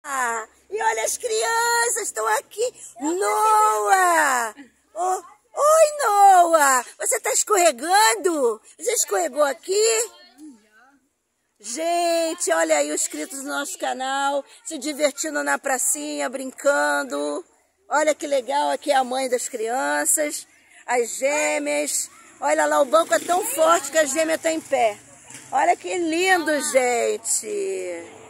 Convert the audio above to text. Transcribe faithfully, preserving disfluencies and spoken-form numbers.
Ah, e olha, as crianças estão aqui. Noah! Oh, oi, Noah! Você está escorregando? Você escorregou aqui? Gente, olha aí os inscritos do nosso canal, se divertindo na pracinha, brincando. Olha que legal, aqui é a mãe das crianças, as gêmeas. Olha lá, o banco é tão forte que a gêmea está em pé. Olha que lindo, gente.